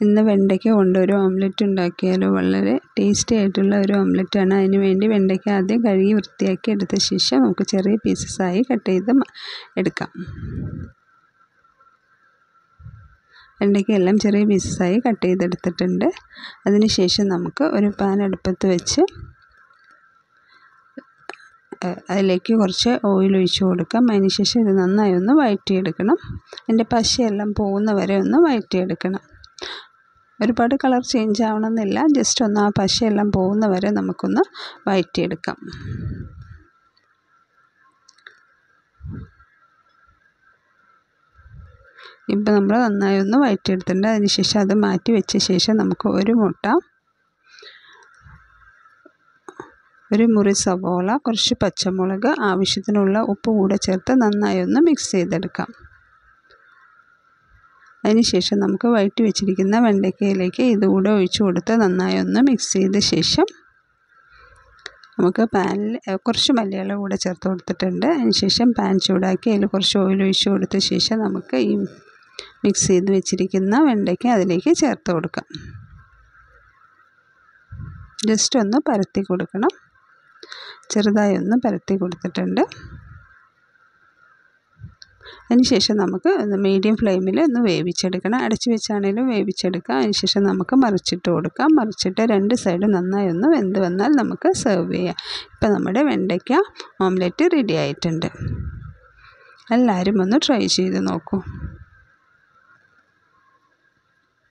ഇന്ന് വെണ്ടയ്ക്ക കൊണ്ടൊരു ഓംലെറ്റ് ഉണ്ടാക്കിയാലോ. വളരെ ടേസ്റ്റി ആയിട്ടുള്ള ഒരു ഓംലെറ്റാണ്. അതിന് വേണ്ടി വെണ്ടയ്ക്ക ആദ്യം കഴുകി വൃത്തിയാക്കി എടുത്ത ശേഷം നമുക്ക് ചെറിയ പീസസായി കട്ട് ചെയ്ത് എടുക്കാം. വെണ്ടയ്ക്കയെല്ലാം ചെറിയ പീസസായി കട്ട് ചെയ്തെടുത്തിട്ടുണ്ട്. അതിന് ശേഷം നമുക്ക് ഒരു പാൻ അടുപ്പത്ത് വെച്ച് അതിലേക്ക് കുറച്ച് ഓയിൽ ഒഴിച്ച് കൊടുക്കാം. അതിന് ശേഷം ഇത് നന്നായി ഒന്ന് വഴറ്റിയെടുക്കണം. അതിൻ്റെ പശയെല്ലാം പോകുന്ന വരെ ഒന്ന് വഴറ്റിയെടുക്കണം. ഒരുപാട് കളർ ചേഞ്ച് ആവണമെന്നില്ല, ജസ്റ്റ് ഒന്ന് ആ പശയെല്ലാം പോകുന്ന വരെ നമുക്കൊന്ന് വഴറ്റിയെടുക്കാം. ഇപ്പം നമ്മൾ നന്നായി ഒന്ന് വഴറ്റിയെടുത്തിട്ടുണ്ട്. അതിന് ശേഷം അത് മാറ്റി വെച്ച ശേഷം നമുക്ക് ഒരു മുട്ട, ഒരു മുറി സവോള, കുറച്ച് പച്ചമുളക്, ആവശ്യത്തിനുള്ള ഉപ്പ് കൂടെ ചേർത്ത് നന്നായി ഒന്ന് മിക്സ് ചെയ്തെടുക്കാം. അതിന് ശേഷം നമുക്ക് വഴറ്റി വെച്ചിരിക്കുന്ന വെണ്ടയ്ക്കയിലേക്ക് ഇതുകൂടെ ഒഴിച്ചു കൊടുത്ത് നന്നായി ഒന്ന് മിക്സ് ചെയ്ത ശേഷം നമുക്ക് പാനിൽ കുറച്ച് മല്ലിയില കൂടെ ചേർത്ത് കൊടുത്തിട്ടുണ്ട്. അതിന് ശേഷം പാൻ ചൂടാക്കി അതിൽ കുറച്ച് ഓയിൽ ഒഴിച്ച് കൊടുത്ത ശേഷം നമുക്ക് ഈ മിക്സ് ചെയ്ത് വെച്ചിരിക്കുന്ന വെണ്ടയ്ക്ക അതിലേക്ക് ചേർത്ത് കൊടുക്കാം. ജസ്റ്റ് ഒന്ന് പരത്തി കൊടുക്കണം. ചെറുതായി ഒന്ന് പരത്തി കൊടുത്തിട്ടുണ്ട്. അതിന് ശേഷം നമുക്ക് മീഡിയം ഫ്ലെയിമിൽ ഒന്ന് വേവിച്ചെടുക്കണം. അടച്ചു വെച്ചാണെങ്കിലും വേവിച്ചെടുക്കാം. അതിന് ശേഷം നമുക്ക് മറിച്ചിട്ട് കൊടുക്കാം. മറിച്ചിട്ട് രണ്ട് സൈഡും നന്നായി ഒന്ന് വെന്ത് വന്നാൽ നമുക്ക് സെർവ് ചെയ്യാം. ഇപ്പം നമ്മുടെ വെണ്ടയ്ക്ക ഓംലെറ്റ് റെഡി ആയിട്ടുണ്ട്. എല്ലാവരും ഒന്ന് ട്രൈ ചെയ്ത് നോക്കൂ.